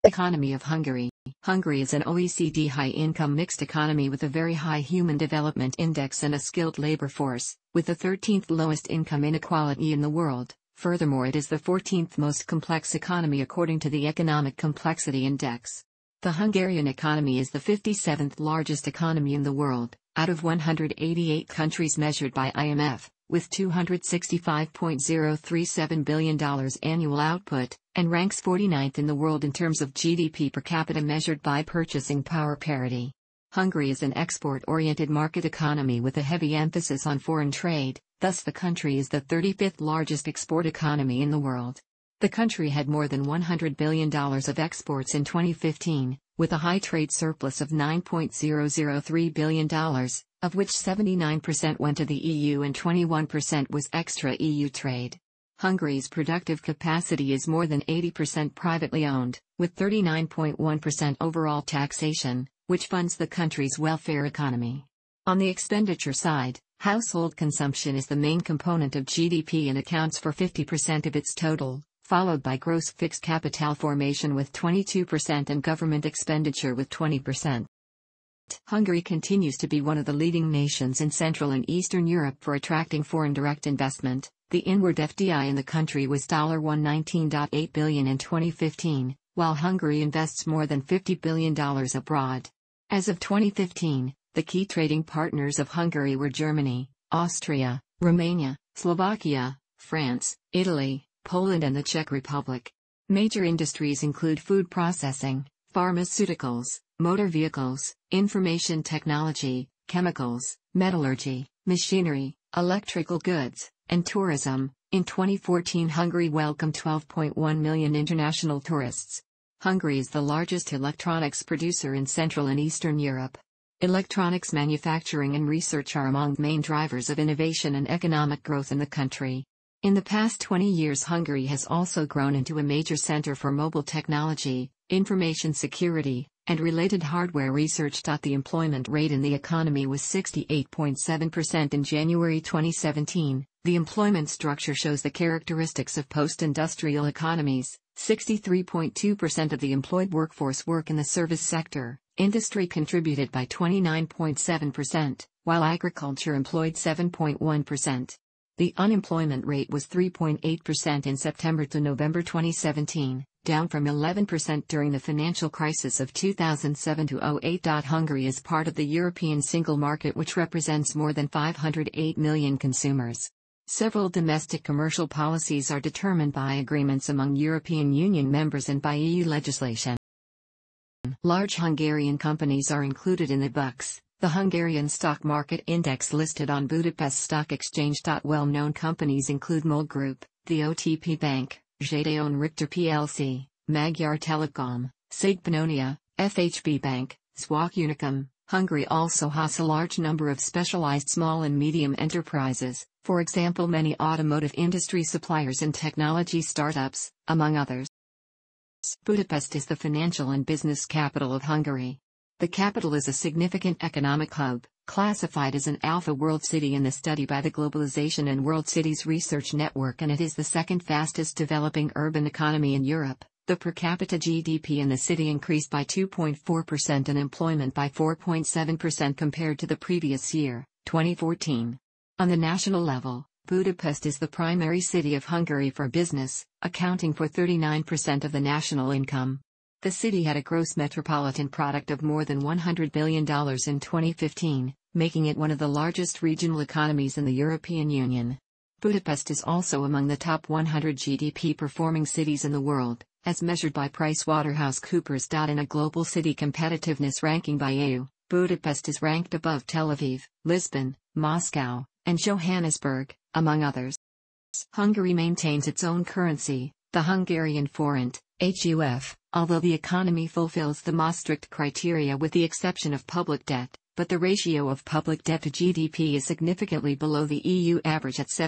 Economy of Hungary. Hungary is an OECD high-income mixed economy with a very high Human Development Index and a skilled labor force, with the 13th lowest income inequality in the world. Furthermore, it is the 14th most complex economy according to the Economic Complexity Index. The Hungarian economy is the 57th largest economy in the world, out of 188 countries measured by IMF, with $265.037 billion annual output, and ranks 49th in the world in terms of GDP per capita measured by purchasing power parity. Hungary is an export-oriented market economy with a heavy emphasis on foreign trade, thus the country is the 35th largest export economy in the world. The country had more than $100 billion of exports in 2015, with a high trade surplus of $9.003 billion, of which 79% went to the EU and 21% was extra-EU trade. Hungary's productive capacity is more than 80% privately owned, with 39.1% overall taxation, which funds the country's welfare economy. On the expenditure side, household consumption is the main component of GDP and accounts for 50% of its total, followed by gross fixed capital formation with 22% and government expenditure with 20%. Hungary continues to be one of the leading nations in Central and Eastern Europe for attracting foreign direct investment. The inward FDI in the country was $119.8 billion in 2015, while Hungary invests more than $50 billion abroad. As of 2015, the key trading partners of Hungary were Germany, Austria, Romania, Slovakia, France, Italy, Poland and the Czech Republic. Major industries include food processing, pharmaceuticals, motor vehicles, information technology, chemicals, metallurgy, machinery, electrical goods, and tourism. In 2014, Hungary welcomed 12.1 million international tourists. Hungary is the largest electronics producer in Central and Eastern Europe. Electronics manufacturing and research are among the main drivers of innovation and economic growth in the country. In the past 20 years, Hungary has also grown into a major center for mobile technology, information security, and related hardware research. The employment rate in the economy was 68.7% in January 2017. The employment structure shows the characteristics of post-industrial economies. 63.2% of the employed workforce work in the service sector. Industry contributed by 29.7%, while agriculture employed 7.1%. The unemployment rate was 3.8% in September to November 2017, down from 11% during the financial crisis of 2007-08. Hungary is part of the European single market, which represents more than 508 million consumers. Several domestic commercial policies are determined by agreements among European Union members and by EU legislation. Large Hungarian companies are included in the BUX, the Hungarian stock market index listed on Budapest Stock Exchange. Well-known companies include MOL Group, the OTP Bank, Gedeon Richter plc, Magyar Telekom, SIG Pannonia, FHB Bank, Szwak Unicum. Hungary also has a large number of specialized small and medium enterprises, for example many automotive industry suppliers and technology startups, among others. Budapest is the financial and business capital of Hungary. The capital is a significant economic hub, classified as an Alpha World City in the study by the Globalization and World Cities Research Network, and it is the second fastest developing urban economy in Europe. The per capita GDP in the city increased by 2.4% and employment by 4.7% compared to the previous year, 2014. On the national level, Budapest is the primary city of Hungary for business, accounting for 39% of the national income. The city had a gross metropolitan product of more than $100 billion in 2015, making it one of the largest regional economies in the European Union. Budapest is also among the top 100 GDP performing cities in the world, as measured by PricewaterhouseCoopers. In a global city competitiveness ranking by EU, Budapest is ranked above Tel Aviv, Lisbon, Moscow, and Johannesburg, among others. Hungary maintains its own currency, the Hungarian forint, HUF, although the economy fulfills the Maastricht criteria with the exception of public debt, but the ratio of public debt to GDP is significantly below the EU average at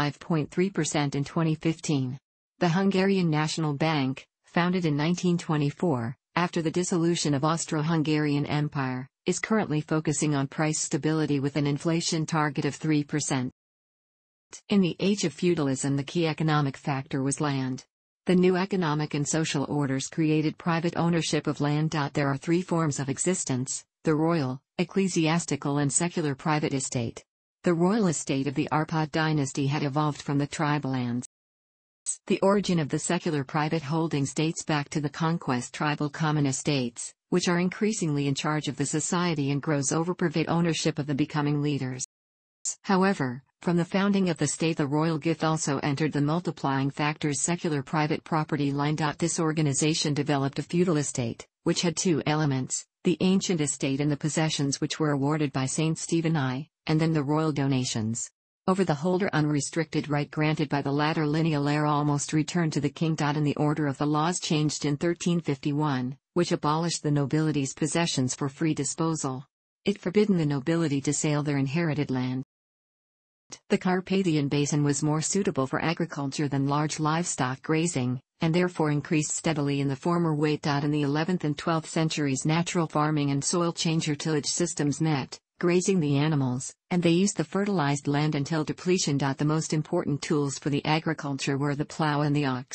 75.3% in 2015. The Hungarian National Bank, founded in 1924, after the dissolution of Austro-Hungarian Empire, is currently focusing on price stability with an inflation target of 3%. In the age of feudalism, the key economic factor was land. The new economic and social orders created private ownership of land. There are three forms of existence: the royal, ecclesiastical and secular private estate. The royal estate of the Arpad dynasty had evolved from the tribal lands. The origin of the secular private holdings dates back to the conquest tribal common estates, which are increasingly in charge of the society and grows over private ownership of the becoming leaders. However, from the founding of the state, the royal gift also entered the multiplying factors secular private property line. This organization developed a feudal estate, which had two elements: the ancient estate and the possessions which were awarded by Saint Stephen I, and then the royal donations. Over the holder, unrestricted right granted by the latter lineal heir almost returned to the king. In the order of the laws changed in 1351, which abolished the nobility's possessions for free disposal. It forbidden the nobility to sell their inherited land. The Carpathian Basin was more suitable for agriculture than large livestock grazing, and therefore increased steadily in the former weight. In the 11th and 12th centuries, natural farming and soil changer tillage systems met, grazing the animals, and they used the fertilized land until depletion. The most important tools for the agriculture were the plow and the ox.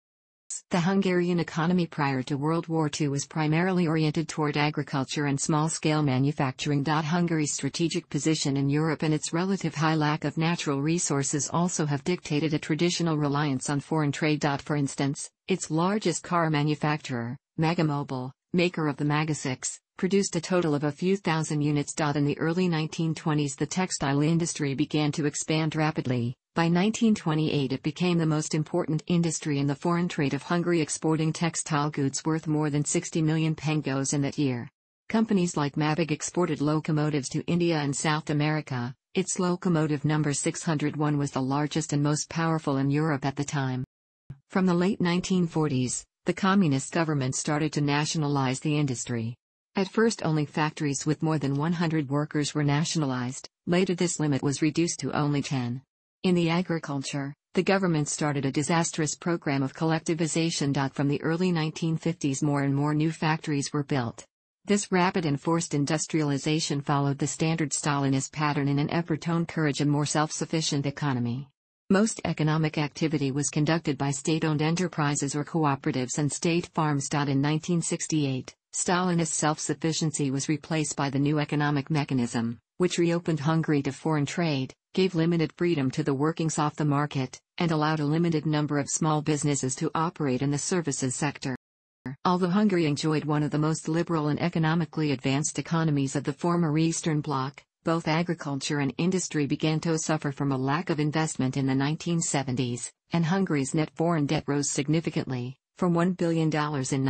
The Hungarian economy prior to World War II was primarily oriented toward agriculture and small-scale manufacturing. Hungary's strategic position in Europe and its relative high lack of natural resources also have dictated a traditional reliance on foreign trade. For instance, its largest car manufacturer, Megamobile, maker of the Maga 6, produced a total of a few thousand units. In the early 1920s, the textile industry began to expand rapidly. By 1928, it became the most important industry in the foreign trade of Hungary, exporting textile goods worth more than 60 million pengos in that year. Companies like Mabig exported locomotives to India and South America. Its locomotive number 601 was the largest and most powerful in Europe at the time. From the late 1940s, the communist government started to nationalize the industry. At first, only factories with more than 100 workers were nationalized. Later, this limit was reduced to only 10. In the agriculture, the government started a disastrous program of collectivization. From the early 1950s, more and more new factories were built. This rapid and forced industrialization followed the standard Stalinist pattern in an effort to encourage a more self-sufficient economy. Most economic activity was conducted by state-owned enterprises or cooperatives and state farms. In 1968, Stalinist self-sufficiency was replaced by the new economic mechanism, which reopened Hungary to foreign trade, gave limited freedom to the workings of the market, and allowed a limited number of small businesses to operate in the services sector. Although Hungary enjoyed one of the most liberal and economically advanced economies of the former Eastern Bloc, both agriculture and industry began to suffer from a lack of investment in the 1970s, and Hungary's net foreign debt rose significantly, from $1 billion in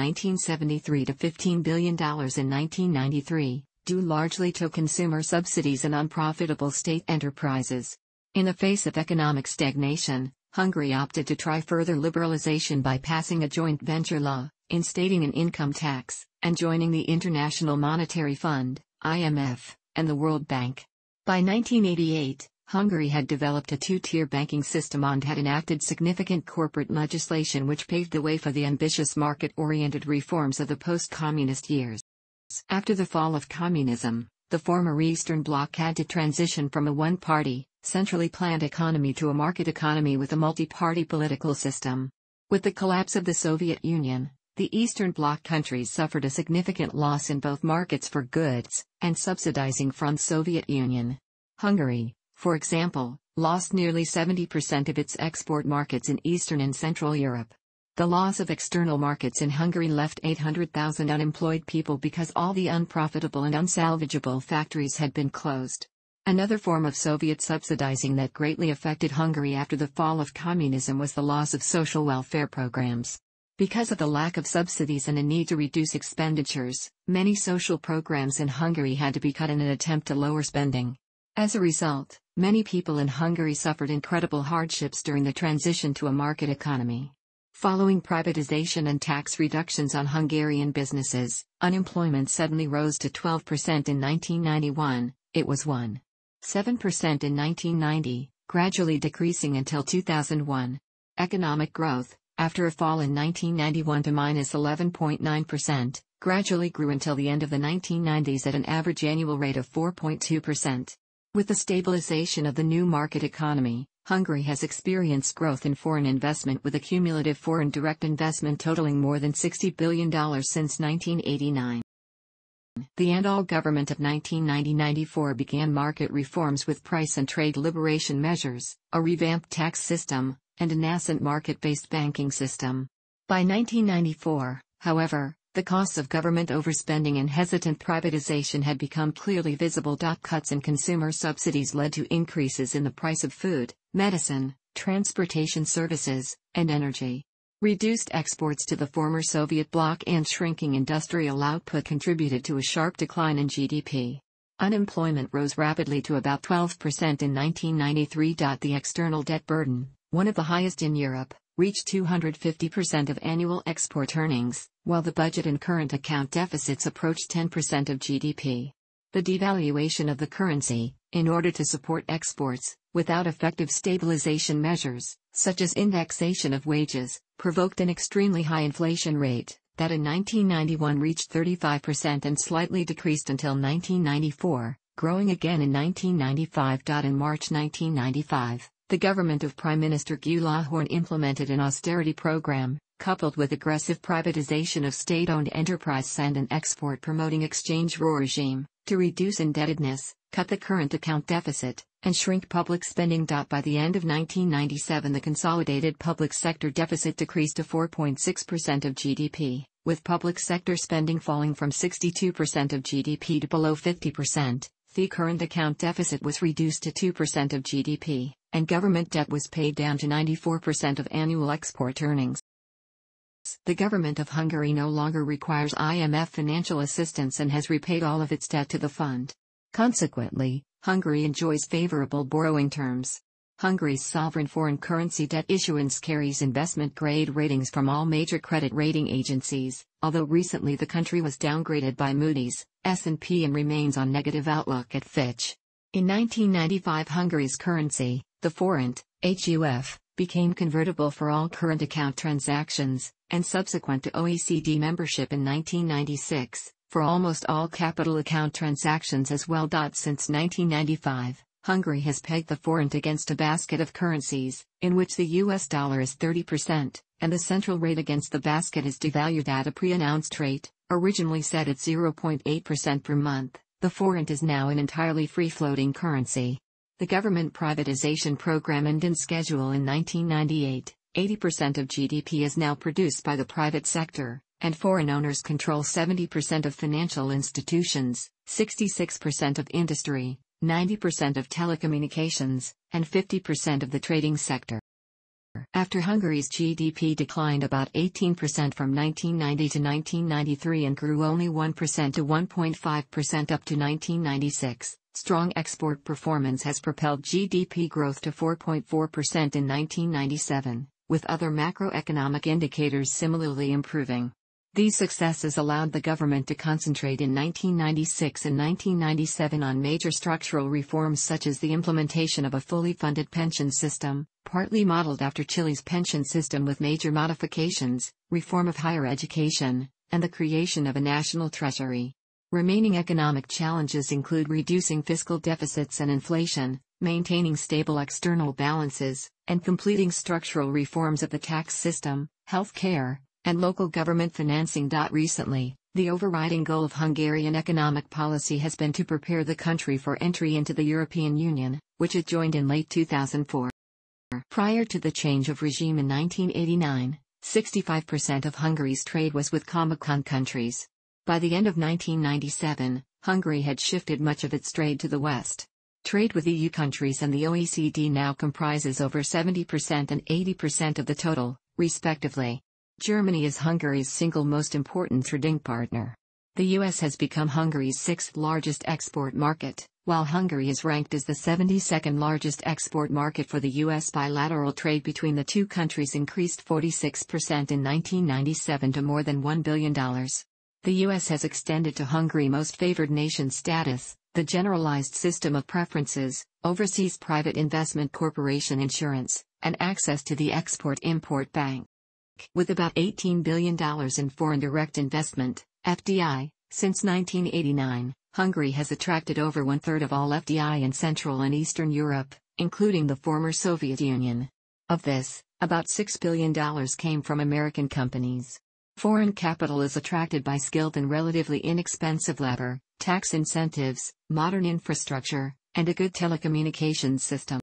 1973 to $15 billion in 1993. Due largely to consumer subsidies and unprofitable state enterprises. In the face of economic stagnation, Hungary opted to try further liberalization by passing a joint venture law, instating an income tax, and joining the International Monetary Fund, IMF, and the World Bank. By 1988, Hungary had developed a two-tier banking system and had enacted significant corporate legislation which paved the way for the ambitious market-oriented reforms of the post-communist years. After the fall of communism, the former Eastern Bloc had to transition from a one-party, centrally planned economy to a market economy with a multi-party political system. With the collapse of the Soviet Union, the Eastern Bloc countries suffered a significant loss in both markets for goods and subsidizing from the Soviet Union. Hungary, for example, lost nearly 70% of its export markets in Eastern and Central Europe. The loss of external markets in Hungary left 800,000 unemployed people because all the unprofitable and unsalvageable factories had been closed. Another form of Soviet subsidizing that greatly affected Hungary after the fall of communism was the loss of social welfare programs. Because of the lack of subsidies and a need to reduce expenditures, many social programs in Hungary had to be cut in an attempt to lower spending. As a result, many people in Hungary suffered incredible hardships during the transition to a market economy. Following privatization and tax reductions on Hungarian businesses, unemployment suddenly rose to 12% in 1991, it was 1.7% in 1990, gradually decreasing until 2001. Economic growth, after a fall in 1991 to -11.9%, gradually grew until the end of the 1990s at an average annual rate of 4.2%. With the stabilization of the new market economy, Hungary has experienced growth in foreign investment with a cumulative foreign direct investment totaling more than $60 billion since 1989. The Antal government of 1990-94 began market reforms with price and trade liberation measures, a revamped tax system, and a nascent market-based banking system. By 1994, however, the costs of government overspending and hesitant privatization had become clearly visible. Cuts in consumer subsidies led to increases in the price of food, medicine, transportation services, and energy. Reduced exports to the former Soviet bloc and shrinking industrial output contributed to a sharp decline in GDP. Unemployment rose rapidly to about 12% in 1993. The external debt burden, one of the highest in Europe, reached 250% of annual export earnings, while the budget and current account deficits approached 10% of GDP. The devaluation of the currency, in order to support exports, without effective stabilization measures, such as indexation of wages, provoked an extremely high inflation rate, that in 1991 reached 35% and slightly decreased until 1994, growing again in 1995. In March 1995, the government of Prime Minister Gyula Horn implemented an austerity program, coupled with aggressive privatization of state-owned enterprise and an export-promoting exchange regime, to reduce indebtedness, cut the current account deficit, and shrink public spending. By the end of 1997, the consolidated public sector deficit decreased to 4.6% of GDP, with public sector spending falling from 62% of GDP to below 50%. The current account deficit was reduced to 2% of GDP, and government debt was paid down to 94% of annual export earnings. The government of Hungary no longer requires IMF financial assistance and has repaid all of its debt to the fund. Consequently, Hungary enjoys favorable borrowing terms. Hungary's sovereign foreign currency debt issuance carries investment-grade ratings from all major credit rating agencies, although recently the country was downgraded by Moody's, S&P and remains on negative outlook at Fitch. In 1995, Hungary's currency, the forint, HUF, became convertible for all current account transactions, and subsequent to OECD membership in 1996, for almost all capital account transactions as well. Since 1995, Hungary has pegged the forint against a basket of currencies, in which the US dollar is 30%, and the central rate against the basket is devalued at a pre-announced rate, originally set at 0.8% per month. The forint is now an entirely free-floating currency. The government privatization program ended in schedule in 1998. 80% of GDP is now produced by the private sector, and foreign owners control 70% of financial institutions, 66% of industry, 90% of telecommunications, and 50% of the trading sector. After Hungary's GDP declined about 18% from 1990 to 1993 and grew only 1% to 1.5% up to 1996, strong export performance has propelled GDP growth to 4.4% in 1997, with other macroeconomic indicators similarly improving. These successes allowed the government to concentrate in 1996 and 1997 on major structural reforms such as the implementation of a fully funded pension system, partly modeled after Chile's pension system with major modifications, reform of higher education, and the creation of a national treasury. Remaining economic challenges include reducing fiscal deficits and inflation, maintaining stable external balances, and completing structural reforms of the tax system, health care, and local government financing. Recently, the overriding goal of Hungarian economic policy has been to prepare the country for entry into the European Union, which it joined in late 2004. Prior to the change of regime in 1989, 65% of Hungary's trade was with Comecon countries. By the end of 1997, Hungary had shifted much of its trade to the West. Trade with EU countries and the OECD now comprises over 70% and 80% of the total, respectively. Germany is Hungary's single most important trading partner. The US has become Hungary's sixth largest export market, while Hungary is ranked as the 72nd largest export market for the US. Bilateral trade between the two countries increased 46% in 1997 to more than $1 billion. The US has extended to Hungary most favored nation status, the generalized system of preferences, overseas private investment corporation insurance, and access to the Export-Import Bank. With about $18 billion in foreign direct investment, FDI, since 1989, Hungary has attracted over one-third of all FDI in Central and Eastern Europe, including the former Soviet Union. Of this, about $6 billion came from American companies. Foreign capital is attracted by skilled and relatively inexpensive labor, tax incentives, modern infrastructure, and a good telecommunications system.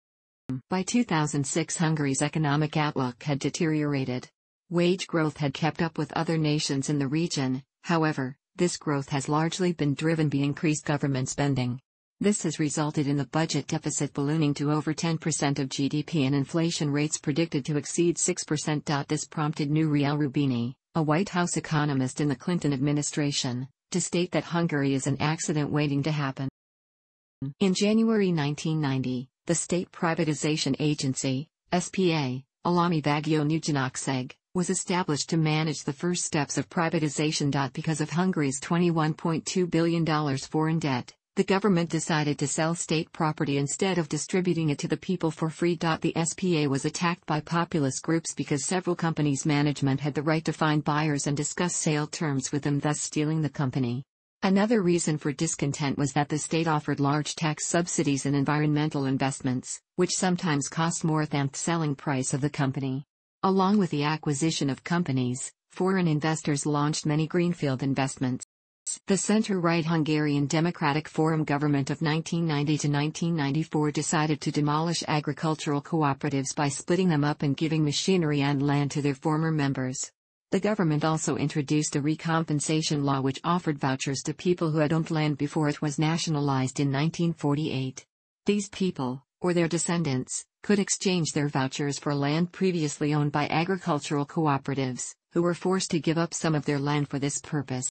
By 2006, Hungary's economic outlook had deteriorated. Wage growth had kept up with other nations in the region, however, this growth has largely been driven by increased government spending. This has resulted in the budget deficit ballooning to over 10% of GDP and inflation rates predicted to exceed 6%. This prompted Nouriel Roubini, a White House economist in the Clinton administration, to state that Hungary is an accident waiting to happen. In January 1990, the State Privatization Agency, SPA, Állami Vagyonügynökség, was established to manage the first steps of privatization. Because of Hungary's $21.2 billion foreign debt, the government decided to sell state property instead of distributing it to the people for free. The SPA was attacked by populist groups because several companies' management had the right to find buyers and discuss sale terms with them, thus stealing the company. Another reason for discontent was that the state offered large tax subsidies and environmental investments, which sometimes cost more than the selling price of the company. Along with the acquisition of companies, foreign investors launched many greenfield investments. The center-right Hungarian Democratic Forum government of 1990 to 1994 decided to demolish agricultural cooperatives by splitting them up and giving machinery and land to their former members. The government also introduced a recompensation law which offered vouchers to people who had owned land before it was nationalized in 1948. These people, or their descendants, could exchange their vouchers for land previously owned by agricultural cooperatives, who were forced to give up some of their land for this purpose.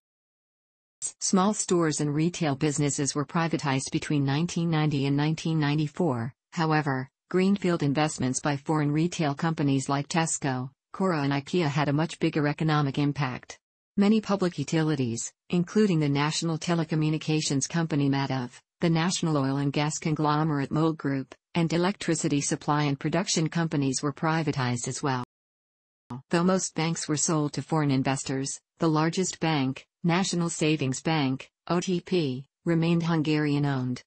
Small stores and retail businesses were privatized between 1990 and 1994, however, greenfield investments by foreign retail companies like Tesco, Cora and IKEA had a much bigger economic impact. Many public utilities, including the national telecommunications company MÁDAV, the national oil and gas conglomerate MOL Group, and electricity supply and production companies were privatized as well. Though most banks were sold to foreign investors, the largest bank, National Savings Bank, OTP, remained Hungarian-owned.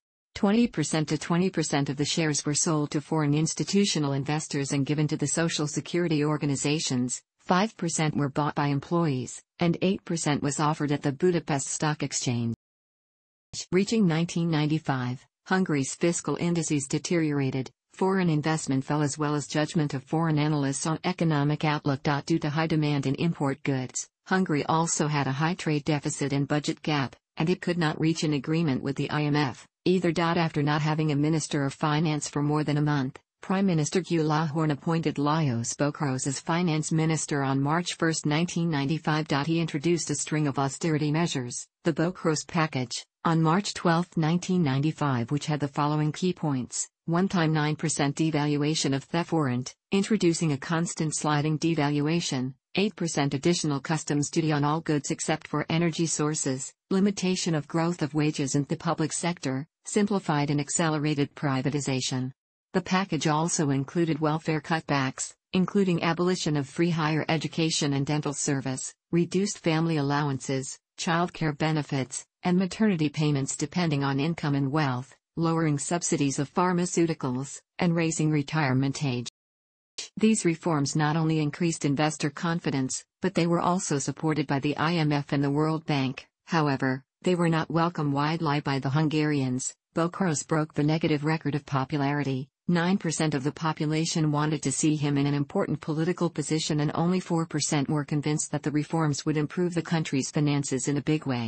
20% of the shares were sold to foreign institutional investors and given to the social security organizations, 5% were bought by employees, and 8% was offered at the Budapest Stock Exchange. Reaching 1995, Hungary's fiscal indices deteriorated, foreign investment fell as well as judgment of foreign analysts on economic outlook. Due to high demand in import goods, Hungary also had a high trade deficit and budget gap, and it could not reach an agreement with the IMF, either. After not having a Minister of Finance for more than a month, Prime Minister Gyula Horn appointed Lajos Bokros as Finance Minister on March 1, 1995. He introduced a string of austerity measures, the Bokros Package, on March 12, 1995, which had the following key points: one-time 9% devaluation of the forint, introducing a constant sliding devaluation, 8% additional customs duty on all goods except for energy sources, limitation of growth of wages in the public sector, simplified and accelerated privatization. The package also included welfare cutbacks, including abolition of free higher education and dental service, reduced family allowances, childcare benefits, and maternity payments depending on income and wealth, lowering subsidies of pharmaceuticals, and raising retirement age. These reforms not only increased investor confidence, but they were also supported by the IMF and the World Bank. However, they were not welcomed widely by the Hungarians. Bokros broke the negative record of popularity. 9% of the population wanted to see him in an important political position and only 4% were convinced that the reforms would improve the country's finances in a big way.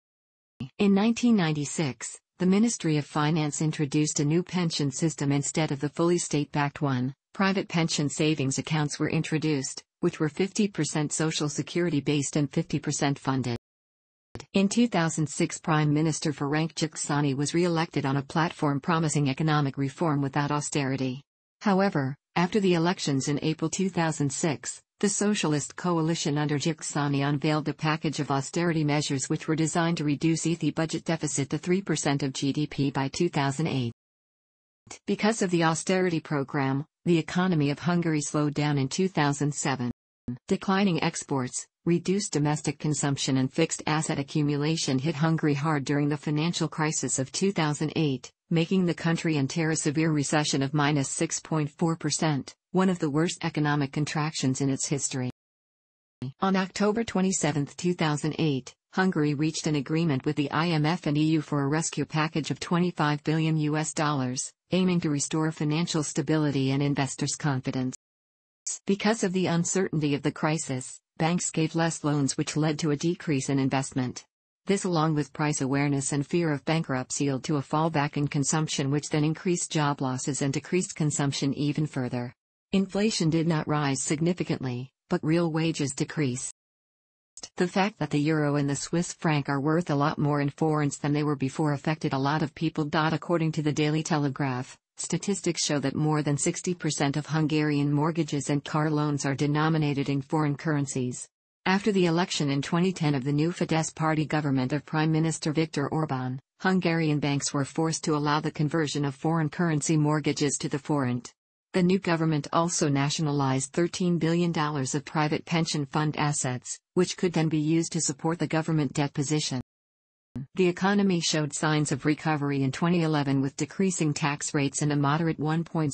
In 1996, the Ministry of Finance introduced a new pension system instead of the fully state-backed one. Private pension savings accounts were introduced, which were 50% social security based and 50% funded. In 2006, Prime Minister Ferenc Gyurcsány was re-elected on a platform promising economic reform without austerity. However, after the elections in April 2006, the Socialist coalition under Gyurcsány unveiled a package of austerity measures which were designed to reduce the budget deficit to 3% of GDP by 2008. Because of the austerity program, the economy of Hungary slowed down in 2007. Declining exports, Reduced domestic consumption and fixed asset accumulation hit Hungary hard during the financial crisis of 2008, making the country enter a severe recession of -6.4%, one of the worst economic contractions in its history. On October 27, 2008, Hungary reached an agreement with the IMF and EU for a rescue package of $25 billion, aiming to restore financial stability and investors' confidence. Because of the uncertainty of the crisis, banks gave less loans, which led to a decrease in investment. This, along with price awareness and fear of bankruptcy, led to a fallback in consumption, which then increased job losses and decreased consumption even further. Inflation did not rise significantly, but real wages decreased. The fact that the euro and the Swiss franc are worth a lot more in forints than they were before affected a lot of people. According to the Daily Telegraph, statistics show that more than 60% of Hungarian mortgages and car loans are denominated in foreign currencies. After the election in 2010 of the new Fidesz party government of Prime Minister Viktor Orbán, Hungarian banks were forced to allow the conversion of foreign currency mortgages to the forint. The new government also nationalized $13 billion of private pension fund assets, which could then be used to support the government debt position. The economy showed signs of recovery in 2011 with decreasing tax rates and a moderate 1.7%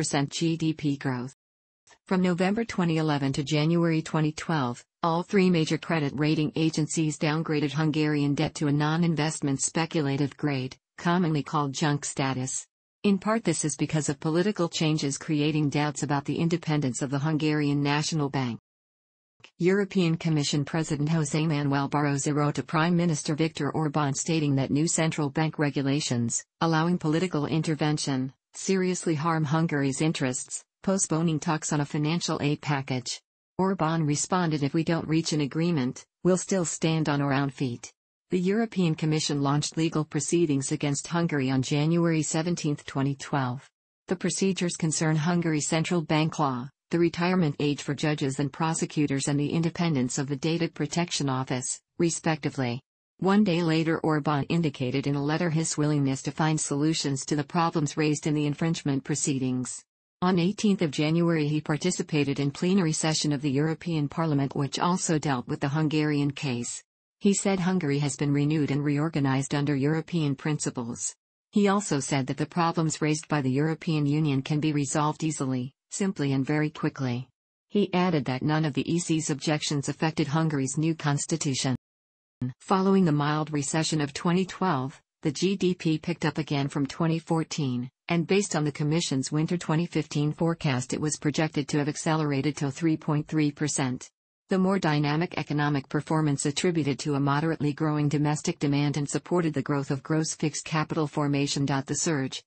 GDP growth. From November 2011 to January 2012, all three major credit rating agencies downgraded Hungarian debt to a non-investment speculative grade, commonly called junk status. In part, this is because of political changes creating doubts about the independence of the Hungarian National Bank. European Commission President José Manuel Barroso wrote to Prime Minister Viktor Orbán stating that new central bank regulations, allowing political intervention, seriously harm Hungary's interests, postponing talks on a financial aid package. Orbán responded, "If we don't reach an agreement, we'll still stand on our own feet." The European Commission launched legal proceedings against Hungary on January 17, 2012. The procedures concern Hungary's central bank law, the retirement age for judges and prosecutors, and the independence of the Data Protection Office, respectively. One day later, Orbán indicated in a letter his willingness to find solutions to the problems raised in the infringement proceedings. On 18 January he participated in plenary session of the European Parliament, which also dealt with the Hungarian case. He said Hungary has been renewed and reorganized under European principles. He also said that the problems raised by the European Union can be resolved easily, simply and very quickly. He added that none of the EC's objections affected Hungary's new constitution. Following the mild recession of 2012, the GDP picked up again from 2014, and based on the Commission's winter 2015 forecast, it was projected to have accelerated to 3.3%. The more dynamic economic performance attributed to a moderately growing domestic demand and supported the growth of gross fixed capital formation. The surge,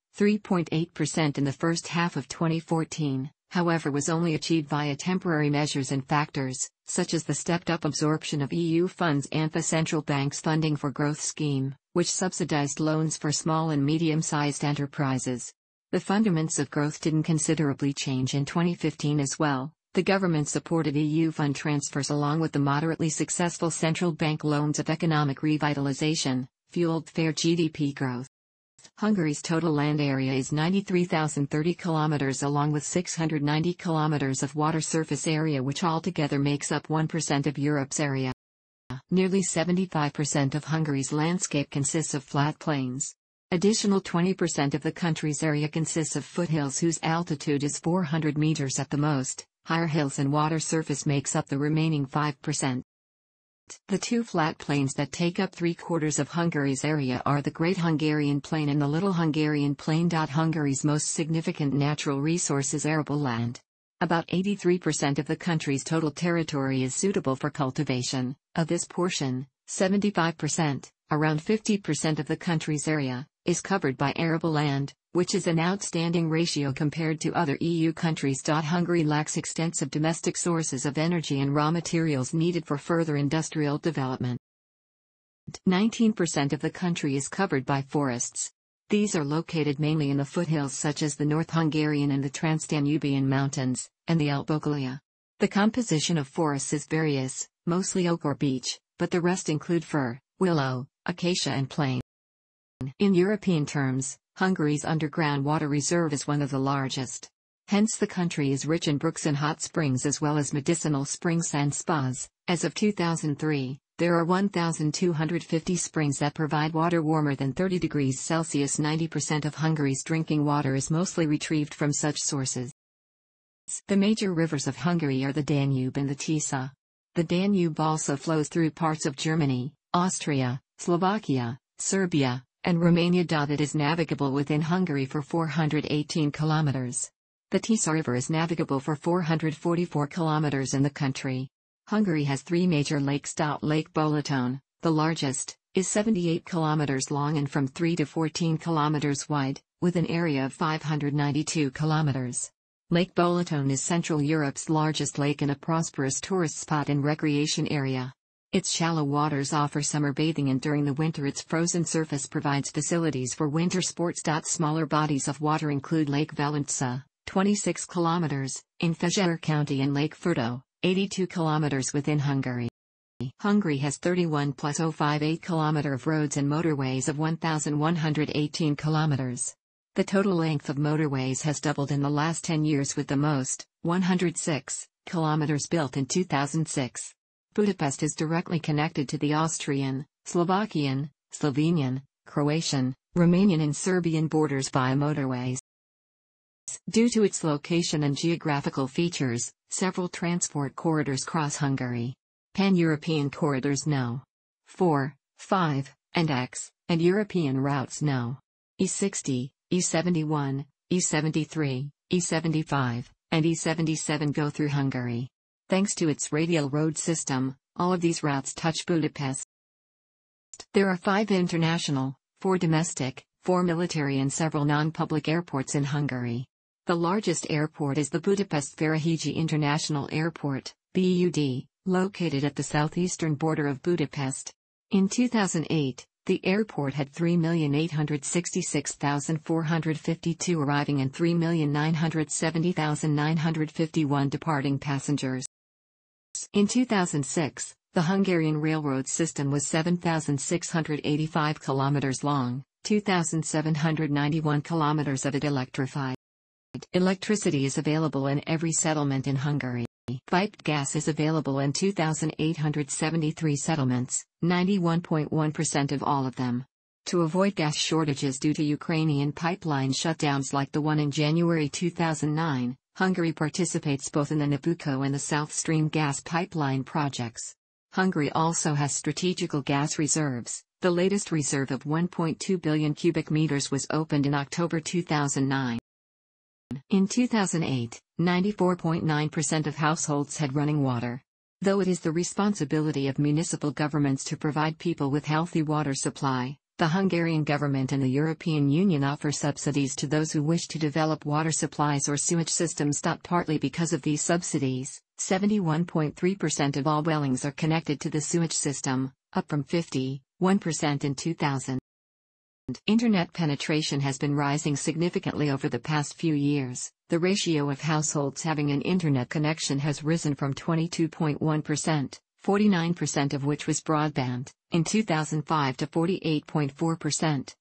3.8% in the first half of 2014, however, was only achieved via temporary measures and factors, such as the stepped-up absorption of EU funds and the central bank's funding for growth scheme, which subsidized loans for small and medium-sized enterprises. The fundamentals of growth didn't considerably change in 2015 as well. The government supported EU fund transfers along with the moderately successful central bank loans of economic revitalization, fueled fair GDP growth. Hungary's total land area is 93,030 kilometers, along with 690 kilometers of water surface area, which altogether makes up 1% of Europe's area. Nearly 75% of Hungary's landscape consists of flat plains. Additional 20% of the country's area consists of foothills whose altitude is 400 meters at the most. Higher hills and water surface makes up the remaining 5%. The two flat plains that take up 3/4 of Hungary's area are the Great Hungarian Plain and the Little Hungarian Plain. Hungary's most significant natural resource is arable land. About 83% of the country's total territory is suitable for cultivation. Of this portion, 75%, around 50% of the country's area, is covered by arable land, which is an outstanding ratio compared to other EU countries. Hungary lacks extensive domestic sources of energy and raw materials needed for further industrial development. 19% of the country is covered by forests. These are located mainly in the foothills such as the North Hungarian and the Transdanubian Mountains, and the Alpoglia. The composition of forests is various, mostly oak or beech, but the rest include fir, willow, acacia and plane. In European terms, Hungary's underground water reserve is one of the largest. Hence the country is rich in brooks and hot springs as well as medicinal springs and spas. As of 2003, there are 1,250 springs that provide water warmer than 30 degrees Celsius. 90% of Hungary's drinking water is mostly retrieved from such sources. The major rivers of Hungary are the Danube and the Tisza. The Danube also flows through parts of Germany, Austria, Slovakia, Serbia, and Romania. It is navigable within Hungary for 418 kilometers. The Tisza River is navigable for 444 kilometers in the country. Hungary has three major lakes. Lake Balaton, the largest, is 78 kilometers long and from 3 to 14 kilometers wide, with an area of 592 kilometers. Lake Balaton is Central Europe's largest lake and a prosperous tourist spot and recreation area. Its shallow waters offer summer bathing, and during the winter its frozen surface provides facilities for winter sports. Smaller bodies of water include Lake Valenca, 26 kilometers, in Fejér County, and Lake Furto, 82 kilometers within Hungary. Hungary has 31 plus 058 kilometer of roads and motorways of 1,118 kilometers. The total length of motorways has doubled in the last 10 years, with the most, 106, kilometers built in 2006. Budapest is directly connected to the Austrian, Slovakian, Slovenian, Croatian, Romanian and Serbian borders via motorways. Due to its location and geographical features, several transport corridors cross Hungary. Pan-European corridors No. 4, 5, and X, and European routes No. E60, E71, E73, E75, and E77 go through Hungary. Thanks to its radial road system, all of these routes touch Budapest. There are 5 international, 4 domestic, 4 military and several non-public airports in Hungary. The largest airport is the Budapest-Városliget International Airport, BUD, located at the southeastern border of Budapest. In 2008, the airport had 3,866,452 arriving and 3,970,951 departing passengers. In 2006, the Hungarian railroad system was 7,685 kilometers long, 2,791 kilometers of it electrified. Electricity is available in every settlement in Hungary. Piped gas is available in 2,873 settlements, 91.1% of all of them. To avoid gas shortages due to Ukrainian pipeline shutdowns like the one in January 2009, Hungary participates both in the Nabucco and the South Stream gas pipeline projects. Hungary also has strategical gas reserves. The latest reserve of 1.2 billion cubic meters was opened in October 2009. In 2008, 94.9% of households had running water. Though it is the responsibility of municipal governments to provide people with healthy water supply, the Hungarian government and the European Union offer subsidies to those who wish to develop water supplies or sewage systems. Partly because of these subsidies, 71.3% of all dwellings are connected to the sewage system, up from 51% in 2000. Internet penetration has been rising significantly over the past few years. The ratio of households having an internet connection has risen from 22.1%, 49% of which was broadband, in 2005 to 48.4%,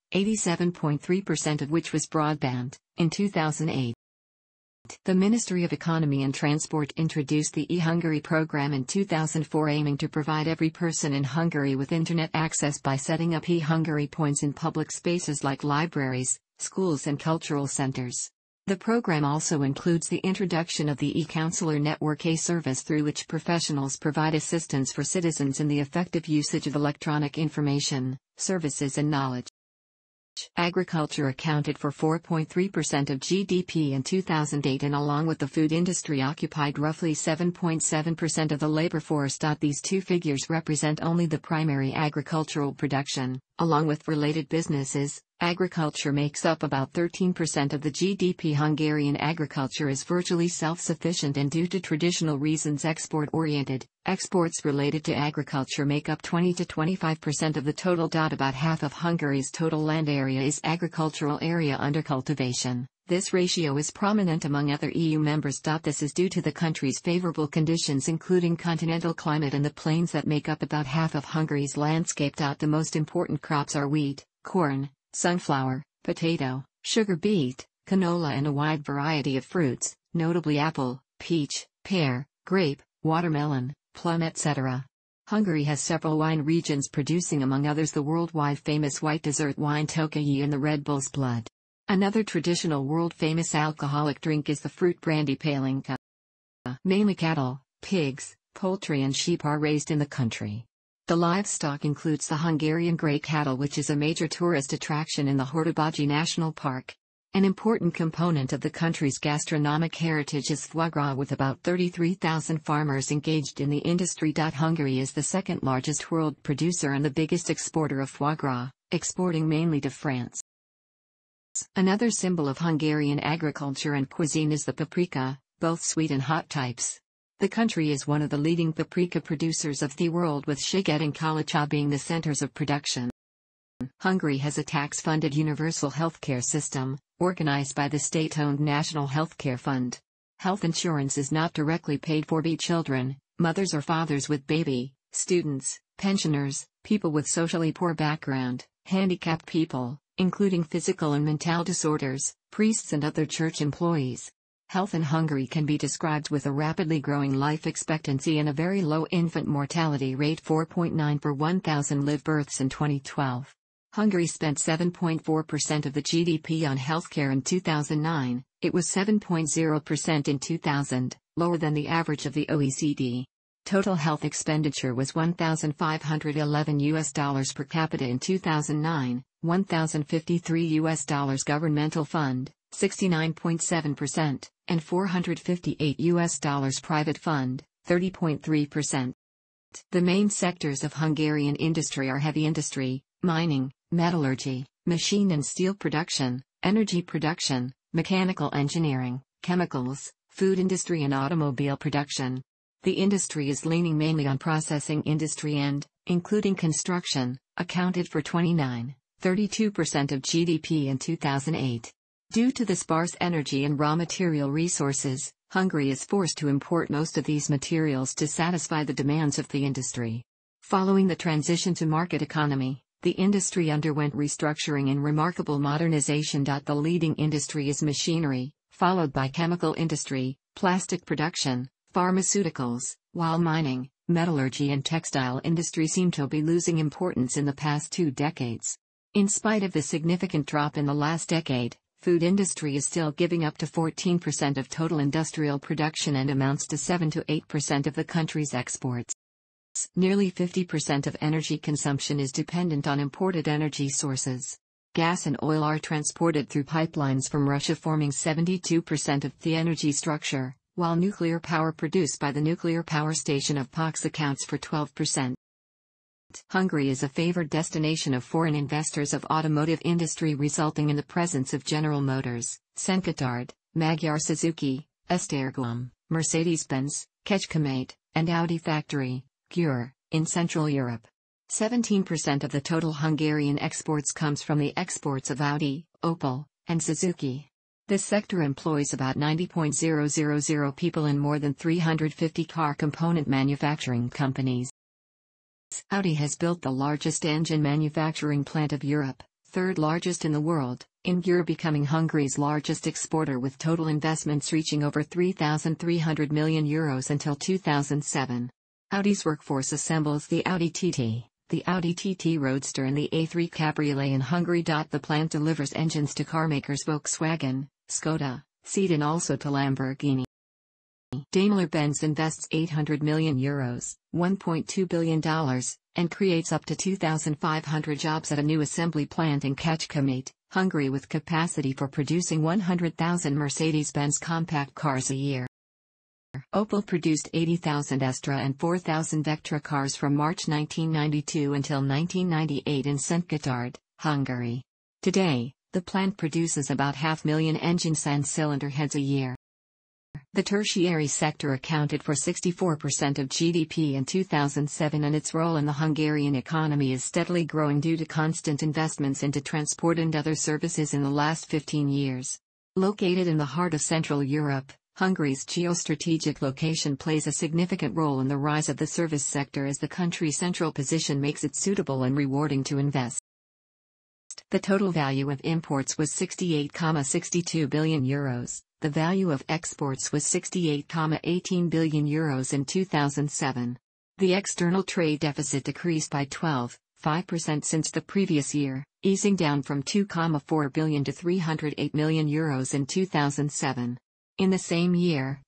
87.3% of which was broadband, in 2008. The Ministry of Economy and Transport introduced the eHungary program in 2004, aiming to provide every person in Hungary with internet access by setting up eHungary points in public spaces like libraries, schools and cultural centers. The program also includes the introduction of the e-Counselor Network, a service through which professionals provide assistance for citizens in the effective usage of electronic information, services and knowledge. Agriculture accounted for 4.3% of GDP in 2008 and along with the food industry occupied roughly 7.7% of the labor force. These two figures represent only the primary agricultural production. Along with related businesses, agriculture makes up about 13% of the GDP. Hungarian agriculture is virtually self-sufficient and due to traditional reasons export-oriented. Exports related to agriculture make up 20 to 25% of the total. About half of Hungary's total land area is agricultural area under cultivation. This ratio is prominent among other EU members. This is due to the country's favorable conditions including continental climate and the plains that make up about half of Hungary's landscape. The most important crops are wheat, corn, sunflower, potato, sugar beet, canola and a wide variety of fruits, notably apple, peach, pear, grape, watermelon, plum, etc. Hungary has several wine regions producing among others the worldwide famous white dessert wine Tokaji and the Red Bull's Blood. Another traditional world-famous alcoholic drink is the fruit brandy Palinka. Mainly cattle, pigs, poultry and sheep are raised in the country. The livestock includes the Hungarian grey cattle, which is a major tourist attraction in the Hortobágy National Park. An important component of the country's gastronomic heritage is foie gras, with about 33,000 farmers engaged in the industry. Hungary is the second largest world producer and the biggest exporter of foie gras, exporting mainly to France. Another symbol of Hungarian agriculture and cuisine is the paprika, both sweet and hot types. The country is one of the leading paprika producers of the world, with Sziget and Kalocsa being the centers of production. Hungary has a tax-funded universal healthcare system, organized by the state-owned National Healthcare Fund. Health insurance is not directly paid for by children, mothers or fathers with baby, students, pensioners, people with socially poor background, handicapped people, including physical and mental disorders, priests and other church employees. Health in Hungary can be described with a rapidly growing life expectancy and a very low infant mortality rate, 4.9 per 1,000 live births in 2012. Hungary spent 7.4% of the GDP on healthcare in 2009, it was 7.0% in 2000, lower than the average of the OECD. Total health expenditure was $1,511 per capita in 2009, $1,053 governmental fund, 69.7%, and $458 private fund, 30.3%. The main sectors of Hungarian industry are heavy industry, mining, metallurgy, machine and steel production, energy production, mechanical engineering, chemicals, food industry and automobile production. The industry is leaning mainly on processing industry and, including construction, accounted for 29.32% of GDP in 2008. Due to the sparse energy and raw material resources, Hungary is forced to import most of these materials to satisfy the demands of the industry. Following the transition to market economy, the industry underwent restructuring and remarkable modernization. The leading industry is machinery, followed by chemical industry, plastic production, pharmaceuticals, while mining, metallurgy and textile industry seem to be losing importance in the past 2 decades. In spite of the significant drop in the last decade, food industry is still giving up to 14% of total industrial production and amounts to 7 to 8% of the country's exports. Nearly 50% of energy consumption is dependent on imported energy sources. Gas and oil are transported through pipelines from Russia, forming 72% of the energy structure, while nuclear power produced by the nuclear power station of Paks accounts for 12%. Hungary is a favored destination of foreign investors of automotive industry, resulting in the presence of General Motors, Szentgotthard, Magyar Suzuki, Esztergom, Mercedes-Benz, Kecskemét, and Audi factory, Győr, in Central Europe. 17% of the total Hungarian exports comes from the exports of Audi, Opel, and Suzuki. This sector employs about 90,000 people in more than 350 car component manufacturing companies. Audi has built the largest engine manufacturing plant of Europe, third largest in the world, in Győr, becoming Hungary's largest exporter with total investments reaching over €3,300 million until 2007. Audi's workforce assembles the Audi TT, the Audi TT Roadster and the A3 Cabriolet in Hungary. The plant delivers engines to carmakers Volkswagen, Skoda, Seat and also to Lamborghini. Daimler-Benz invests €800 million, $1.2 billion, and creates up to 2,500 jobs at a new assembly plant in Kecskemét, Hungary, with capacity for producing 100,000 Mercedes-Benz compact cars a year. Opel produced 80,000 Astra and 4,000 Vectra cars from March 1992 until 1998 in Szentgotthard, Hungary. Today, the plant produces about 500,000 engines and cylinder heads a year. The tertiary sector accounted for 64% of GDP in 2007, and its role in the Hungarian economy is steadily growing due to constant investments into transport and other services in the last 15 years. Located in the heart of Central Europe, Hungary's geostrategic location plays a significant role in the rise of the service sector, as the country's central position makes it suitable and rewarding to invest. The total value of imports was €68.62 billion, the value of exports was 68,18 billion euros in 2007. The external trade deficit decreased by 12.5% since the previous year, easing down from 2,4 billion to 308 million euros in 2007. In the same year,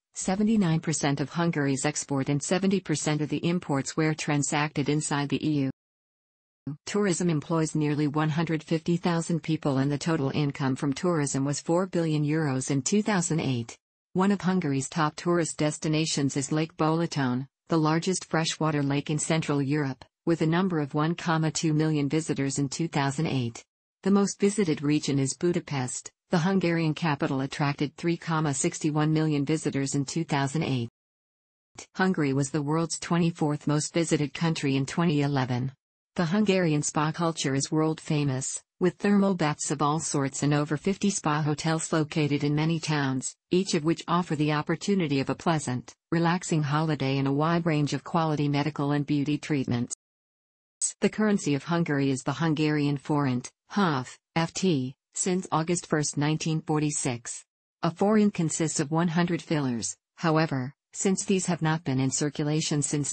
79% of Hungary's export and 70% of the imports were transacted inside the EU. Tourism employs nearly 150,000 people and the total income from tourism was 4 billion euros in 2008. One of Hungary's top tourist destinations is Lake Balaton, the largest freshwater lake in Central Europe, with a number of 1,2 million visitors in 2008. The most visited region is Budapest. The Hungarian capital attracted 3,61 million visitors in 2008. Hungary was the world's 24th most visited country in 2011. The Hungarian spa culture is world famous, with thermal baths of all sorts and over 50 spa hotels located in many towns, each of which offer the opportunity of a pleasant, relaxing holiday and a wide range of quality medical and beauty treatments. The currency of Hungary is the Hungarian forint, HUF, FT. Since August 1, 1946. A forint consists of 100 fillers, however, since these have not been in circulation since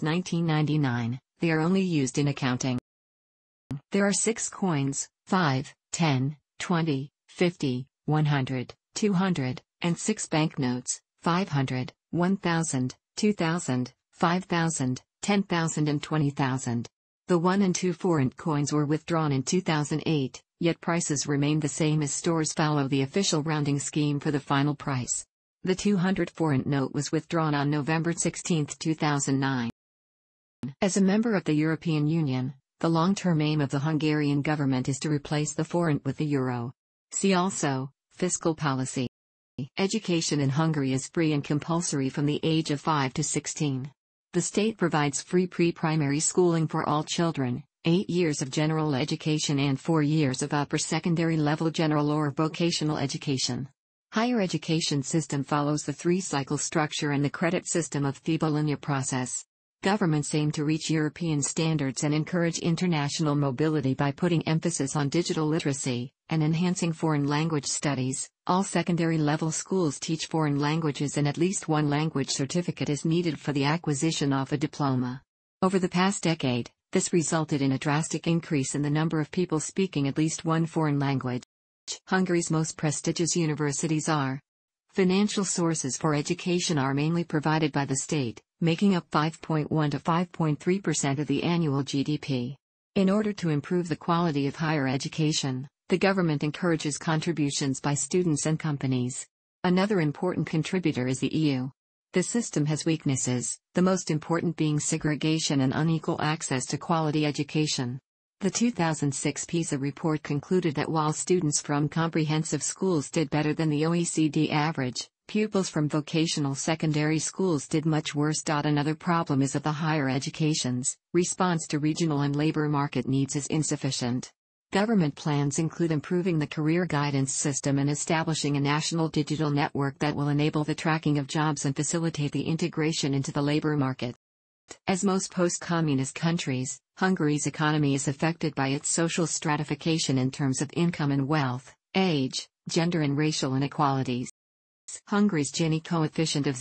1999, they are only used in accounting. There are 6 coins, 5, 10, 20, 50, 100, 200, and 6 banknotes, 500, 1,000, 2,000, 5,000, 10,000 and 20,000. The 1 and 2 forint coins were withdrawn in 2008. Yet prices remain the same as stores follow the official rounding scheme for the final price. The 200 forint note was withdrawn on November 16, 2009. As a member of the European Union, the long-term aim of the Hungarian government is to replace the forint with the euro. See also, fiscal policy. Education in Hungary is free and compulsory from the age of 5 to 16. The state provides free pre-primary schooling for all children. 8 years of general education and 4 years of upper secondary level general or vocational education. Higher education system follows the 3-cycle structure and the credit system of the Bologna process. Governments aim to reach European standards and encourage international mobility by putting emphasis on digital literacy and enhancing foreign language studies. All secondary level schools teach foreign languages and at least one language certificate is needed for the acquisition of a diploma. Over the past decade, this resulted in a drastic increase in the number of people speaking at least one foreign language. Hungary's most prestigious universities are. Financial sources for education are mainly provided by the state, making up 5.1 to 5.3% of the annual GDP. In order to improve the quality of higher education, the government encourages contributions by students and companies. Another important contributor is the EU. The system has weaknesses, the most important being segregation and unequal access to quality education. The 2006 PISA report concluded that while students from comprehensive schools did better than the OECD average, pupils from vocational secondary schools did much worse. Another problem is that the higher education's response to regional and labor market needs is insufficient. Government plans include improving the career guidance system and establishing a national digital network that will enable the tracking of jobs and facilitate the integration into the labor market. As most post-communist countries, Hungary's economy is affected by its social stratification in terms of income and wealth, age, gender and racial inequalities. Hungary's Gini coefficient of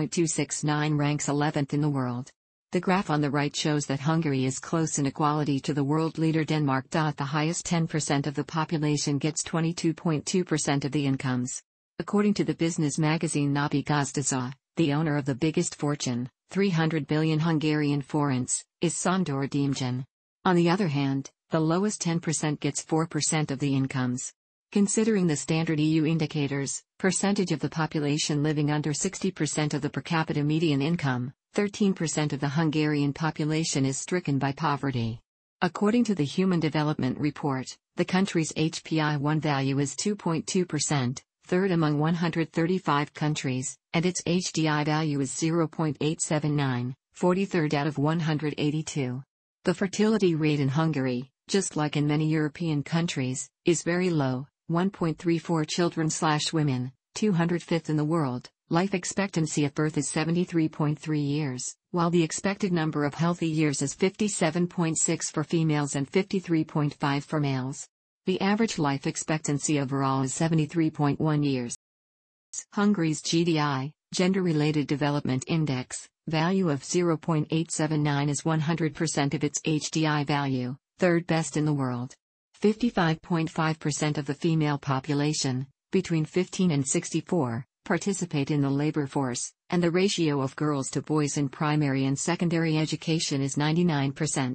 0.269 ranks 11th in the world. The graph on the right shows that Hungary is close in equality to the world leader Denmark. The highest 10% of the population gets 22.2% of the incomes. According to the business magazine Napi Gazdaság, the owner of the biggest fortune, 300 billion Hungarian forints, is Sándor Démjan. On the other hand, the lowest 10% gets 4% of the incomes. Considering the standard EU indicators, percentage of the population living under 60% of the per capita median income, 13% of the Hungarian population is stricken by poverty. According to the Human Development Report, the country's HPI-1 value is 2.2%, third among 135 countries, and its HDI value is 0.879, 43rd out of 182. The fertility rate in Hungary, just like in many European countries, is very low, 1.34 children/women, 205th in the world. Life expectancy at birth is 73.3 years, while the expected number of healthy years is 57.6 for females and 53.5 for males. The average life expectancy overall is 73.1 years. Hungary's GDI, Gender-Related Development Index, value of 0.879 is 100% of its HDI value, third best in the world. 55.5% of the female population, between 15 and 64, participate in the labor force, and the ratio of girls to boys in primary and secondary education is 99%.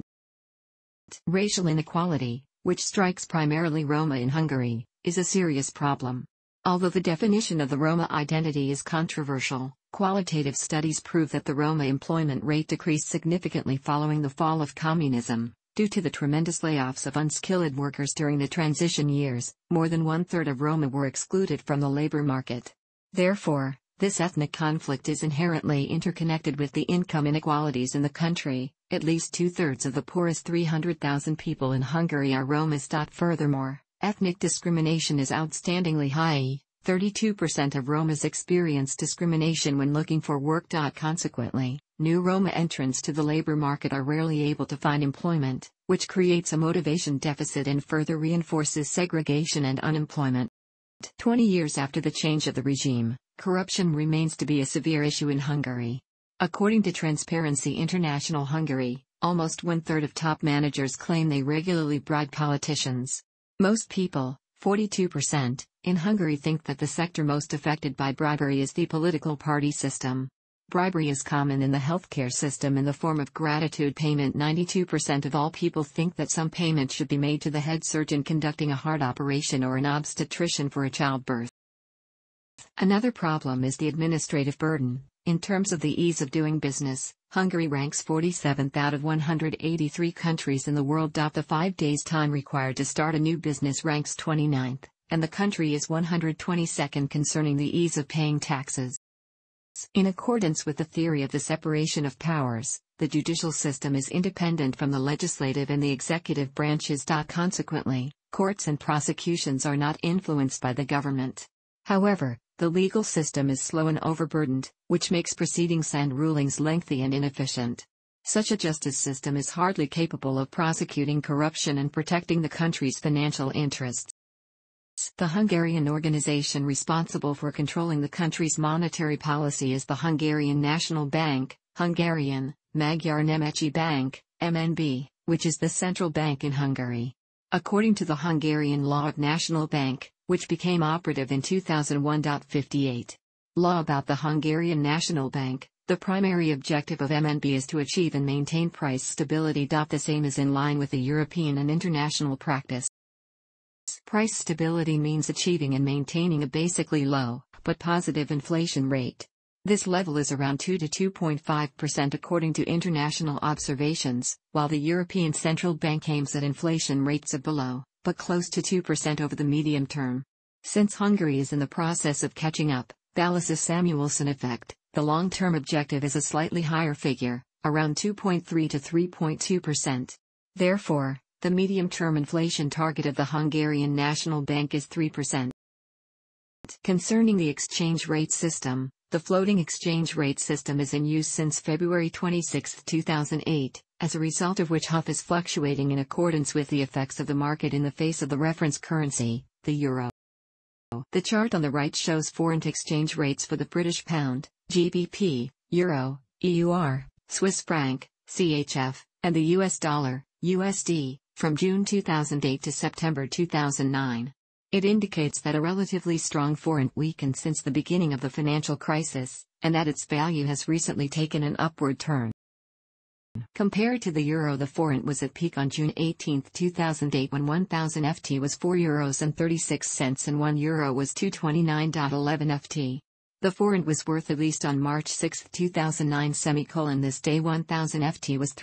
Racial inequality, which strikes primarily Roma in Hungary, is a serious problem. Although the definition of the Roma identity is controversial, qualitative studies prove that the Roma employment rate decreased significantly following the fall of communism. Due to the tremendous layoffs of unskilled workers during the transition years, more than one-third of Roma were excluded from the labor market. Therefore, this ethnic conflict is inherently interconnected with the income inequalities in the country. At least two-thirds of the poorest 300,000 people in Hungary are Romas. Furthermore, ethnic discrimination is outstandingly high. 32% of Romas experience discrimination when looking for work. Consequently, new Roma entrants to the labor market are rarely able to find employment, which creates a motivation deficit and further reinforces segregation and unemployment. 20 years after the change of the regime, corruption remains to be a severe issue in Hungary. According to Transparency International Hungary, almost one-third of top managers claim they regularly bribe politicians. Most people, 42%, in Hungary think that the sector most affected by bribery is the political party system. Bribery is common in the healthcare system in the form of gratitude payment. 92% of all people think that some payment should be made to the head surgeon conducting a heart operation or an obstetrician for a childbirth. Another problem is the administrative burden. In terms of the ease of doing business, Hungary ranks 47th out of 183 countries in the world. The 5 days time required to start a new business ranks 29th, and the country is 122nd concerning the ease of paying taxes. In accordance with the theory of the separation of powers, the judicial system is independent from the legislative and the executive branches. Consequently, courts and prosecutions are not influenced by the government. However, the legal system is slow and overburdened, which makes proceedings and rulings lengthy and inefficient. Such a justice system is hardly capable of prosecuting corruption and protecting the country's financial interests. The Hungarian organization responsible for controlling the country's monetary policy is the Hungarian National Bank, Hungarian, Magyar Nemzeti Bank, MNB, which is the central bank in Hungary. According to the Hungarian Law of National Bank, which became operative in 2001. Law about the Hungarian National Bank, the primary objective of MNB is to achieve and maintain price stability. The same is in line with the European and international practice. Price stability means achieving and maintaining a basically low, but positive inflation rate. This level is around 2 to 2.5% according to international observations, while the European Central Bank aims at inflation rates of below, but close to 2% over the medium term. Since Hungary is in the process of catching up, Balázs-Samuelson effect, the long-term objective is a slightly higher figure, around 2.3 to 3.2%. Therefore, the medium-term inflation target of the Hungarian National Bank is 3%. Concerning the exchange rate system, the floating exchange rate system is in use since February 26, 2008, as a result of which HUF is fluctuating in accordance with the effects of the market in the face of the reference currency, the euro. The chart on the right shows foreign exchange rates for the British pound, GBP, euro, EUR, Swiss franc, CHF, and the US dollar, USD, from June 2008 to September 2009. It indicates that a relatively strong forint weakened since the beginning of the financial crisis, and that its value has recently taken an upward turn. Compared to the euro, the forint was at peak on June 18, 2008 when 1000 FT was €4.36 and €1 was 229.11 FT. The forint was worth at least on March 6, 2009 This day 1000 FT was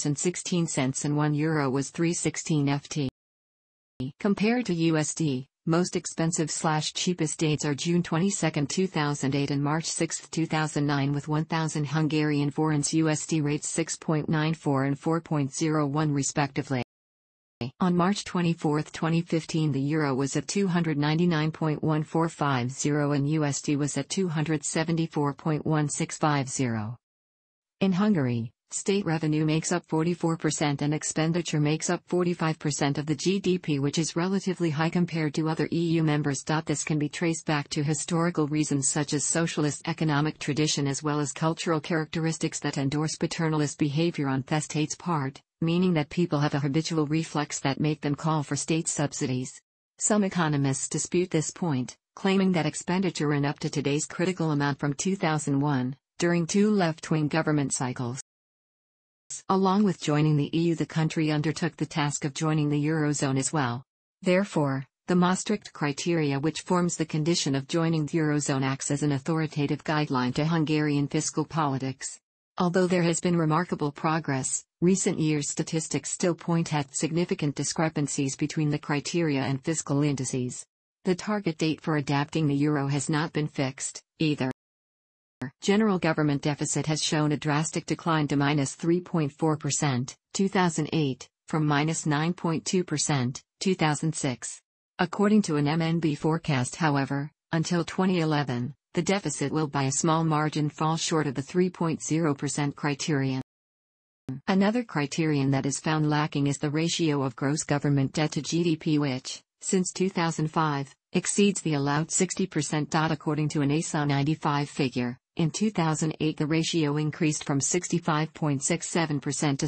€3.16 and €1 was 316 FT. Compared to USD, most expensive/cheapest dates are June 22, 2008 and March 6, 2009 with 1000 Hungarian forints USD rates 6.94 and 4.01 respectively. On March 24, 2015 the euro was at 299.1450 and USD was at 274.1650. In Hungary, State revenue makes up 44% and expenditure makes up 45% of the GDP, which is relatively high compared to other EU members. This can be traced back to historical reasons such as socialist economic tradition as well as cultural characteristics that endorse paternalist behavior on the state's part, meaning that people have a habitual reflex that make them call for state subsidies. Some economists dispute this point, claiming that expenditure ran up to today's critical amount from 2001, during two left-wing government cycles. Along with joining the EU, the country undertook the task of joining the Eurozone as well. Therefore, the Maastricht criteria, which forms the condition of joining the Eurozone, acts as an authoritative guideline to Hungarian fiscal politics. Although there has been remarkable progress, recent years' statistics still point at significant discrepancies between the criteria and fiscal indices. The target date for adapting the euro has not been fixed, either. General government deficit has shown a drastic decline to -3.4%, 2008, from -9.2%, 2006. According to an MNB forecast, however, until 2011, the deficit will by a small margin fall short of the 3.0% criterion. Another criterion that is found lacking is the ratio of gross government debt to GDP, which, since 2005, exceeds the allowed 60%. According to an ASA 95 figure, in 2008 the ratio increased from 65.67% to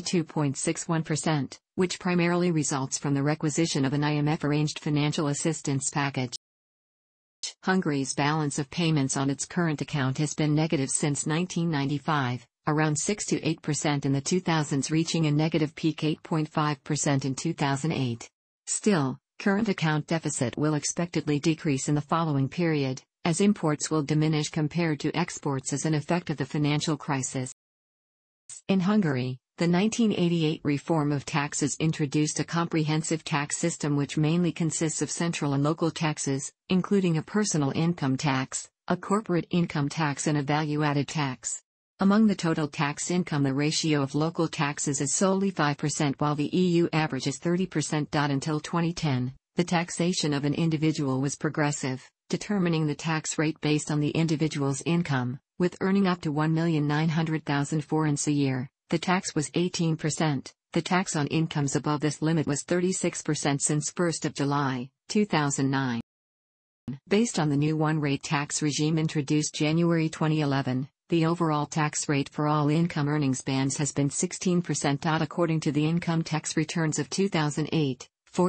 72.61%, which primarily results from the requisition of an IMF-arranged financial assistance package. Hungary's balance of payments on its current account has been negative since 1995, around 6 to 8% in the 2000s, reaching a negative peak 8.5% in 2008. Still, current account deficit will expectedly decrease in the following period, as imports will diminish compared to exports as an effect of the financial crisis. In Hungary, the 1988 reform of taxes introduced a comprehensive tax system which mainly consists of central and local taxes, including a personal income tax, a corporate income tax and a value-added tax. Among the total tax income, the ratio of local taxes is solely 5%, while the EU average is 30%. Until 2010, the taxation of an individual was progressive, determining the tax rate based on the individual's income. With earning up to 1,900,000 forints a year, the tax was 18%. The tax on incomes above this limit was 36% since 1st of July, 2009. Based on the new one-rate tax regime introduced January 2011, the overall tax rate for all income earnings bands has been 16%. According to the income tax returns of 2008-14,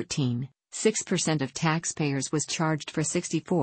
6% of taxpayers was charged for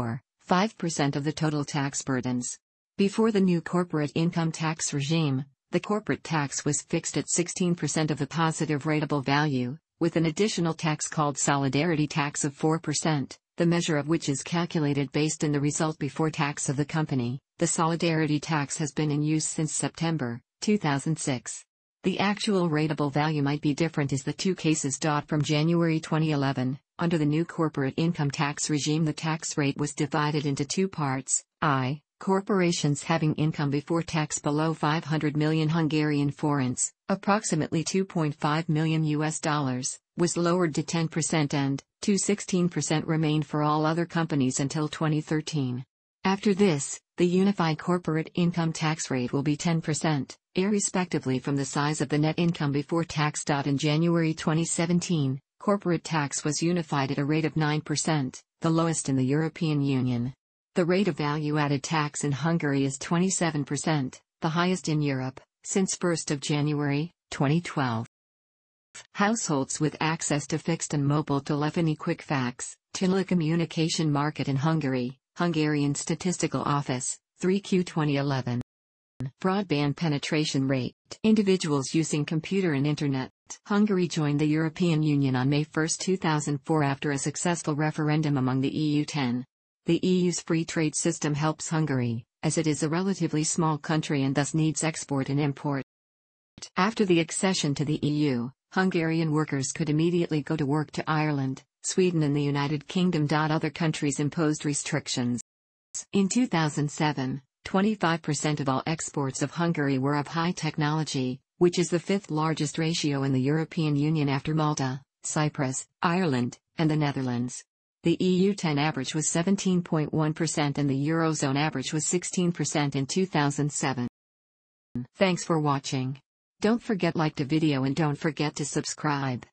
64.5% of the total tax burdens. Before the new corporate income tax regime, the corporate tax was fixed at 16% of the positive rateable value, with an additional tax called solidarity tax of 4%, the measure of which is calculated based on the result before tax of the company. The solidarity tax has been in use since September 2006. The actual rateable value might be different as the two cases. From January 2011, under the new corporate income tax regime, the tax rate was divided into two parts. I. Corporations having income before tax below 500 million Hungarian forints, approximately $2.5 million, was lowered to 10% and, to 16% remained for all other companies until 2013. After this, the unified corporate income tax rate will be 10%, irrespectively from the size of the net income before tax. In January 2017, corporate tax was unified at a rate of 9%, the lowest in the European Union. The rate of value-added tax in Hungary is 27%, the highest in Europe, since 1st of January, 2012. Households with access to fixed and mobile telephony. Quick facts: telecommunication market in Hungary, Hungarian Statistical Office, 3Q 2011. Broadband penetration rate, individuals using computer and internet. Hungary joined the European Union on May 1, 2004 after a successful referendum among the EU 10. The EU's free trade system helps Hungary, as it is a relatively small country and thus needs export and import. After the accession to the EU, Hungarian workers could immediately go to work to Ireland, Sweden and the United Kingdom. Other countries imposed restrictions. In 2007, 25% of all exports of Hungary were of high technology, which is the fifth largest ratio in the European Union after Malta, Cyprus, Ireland, and the Netherlands. The EU 10 average was 17.1% and the Eurozone average was 16% in 2007. Thanks for watching. Don't forget like the video and don't forget to subscribe.